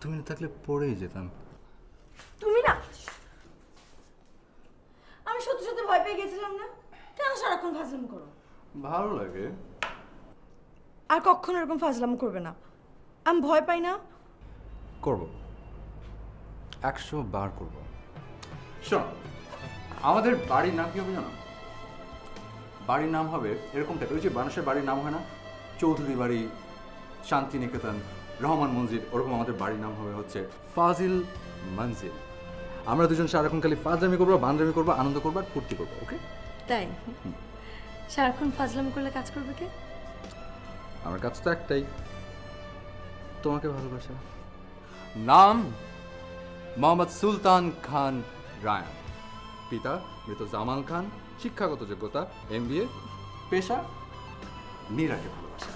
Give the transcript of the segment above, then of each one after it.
তুমি না থাকলে পড়েই যেতাম। তুমি না, আমি সত্যি সত্যি ভয় পেয়ে গেছিলাম না। কেন সারাক্ষণ ফাজলামো করো? ভালো লাগে। আর কখনো এরকম ফাজলামো করবে না। আমি ভয় পাই না। করব, 100 বার করব। শোন, আমাদের বাড়ির নাম কি হবে জানো? বাড়ির নাম হবে এরকম টাইপের, ওই যে মানুষের বাড়ির নাম হয় না, চৌধুরী বাড়ি, শান্তিনিকেতন, রহমান মঞ্জিল, ওরকম আমাদের বাড়ির নাম হবে হচ্ছে ফাজিল মঞ্জিল। আমরা দুজন সারাক্ষণ খালি ফাজলামি করবো, বান্দরামি করবো, আনন্দ করবো আর ফুর্তি করবো। ওকে? তাই সারাক্ষণ ফাজলামি করলে কাজ করবে কে? আমার কাজ তো একটাই, তোমাকে ভালোবাসা। নাম মোহাম্মদ সুলতান খান রায়ান, পিতা মৃত জামাল খান, শিক্ষাগত যোগ্যতা MBA, পেশা মীরাকে ভালোবাসা।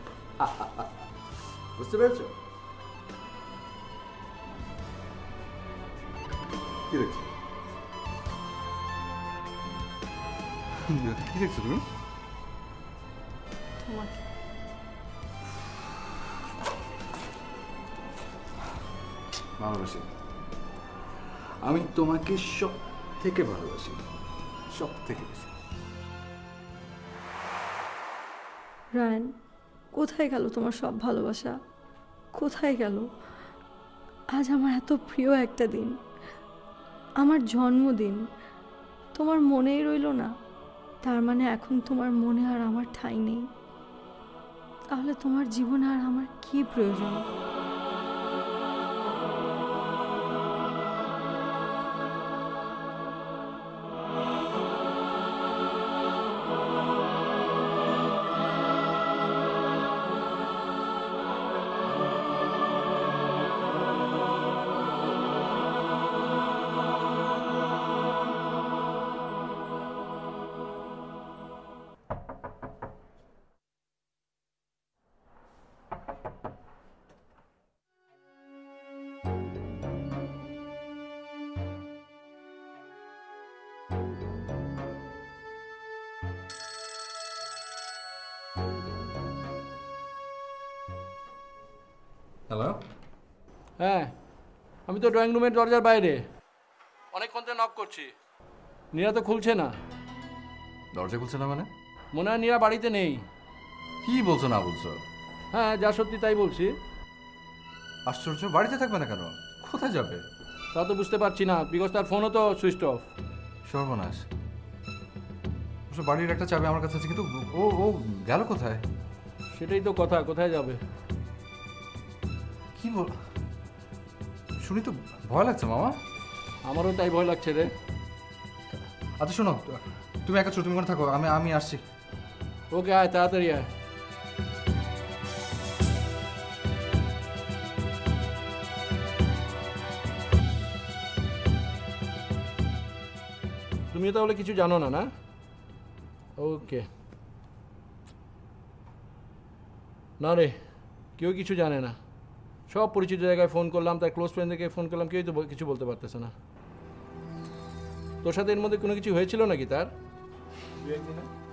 বুঝতে পেরেছ? কি দেখছো? কি দেখছো তুমি? তোমাকে। ভালোবাসি, আমি তোমাকে সব থেকে ভালোবাসি, সব থেকে বেশি। রায়ান, কোথায় গেল তোমার সব ভালোবাসা? কোথায় গেল? আজ আমার এত প্রিয় একটা দিন, আমার জন্মদিন, তোমার মনেই রইল না? তার মানে এখন তোমার মনে আর আমার ঠাঁই নেই। তাহলে তোমার জীবনে আর আমার কি প্রয়োজন? হ্যালো? হ্যাঁ, আমি তো ড্রয়িং রুমের দরজার বাইরে অনেকক্ষণ ধরে নক করছি, নীরা তো খুলছে না। দরজা খুলছে না মানে? মনে হয় নীরা বাড়িতে নেই। কি বলছো না বলছো? হ্যাঁ, যা সত্যি তাই বলছি। আশ্চর্য, বাড়িতে থাকবে না কেন? কোথায় যাবে? তা তো বুঝতে পারছি না, বিকজ তার ফোনও তো সুইচ অফ। সর্বনাশ। বাড়ির একটা চাবি আমার কাছে আছে, কিন্তু ও ও গেল কোথায়? সেটাই তো কথা, কোথায় যাবে? কি বল, শুনি তো ভয় লাগছে মামা। আমারও তাই ভয় লাগছে রে। আচ্ছা শোনো, তুমি একা তুমি কোন থাকো, আমি আসছি। ওকে, আয় তাড়াতাড়ি আয়। তুমি তাহলে কিছু জানো না, না? ওকে। না রে, কেউ কিছু জানে না। সব পরিচিত জায়গায় ফোন করলাম, তার ক্লোজ ফ্রেন্ডদেরকে ফোন করলাম, কেউই তো কিছু বলতে পারতেছে না। তোর সাথে এর মধ্যে কোনো কিছু হয়েছিল নাকি তার? 2-1 দিনে